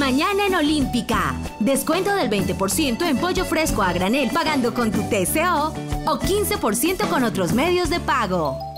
Mañana en Olímpica. Descuento del 20% en pollo fresco a granel pagando con tu TCO o 15% con otros medios de pago.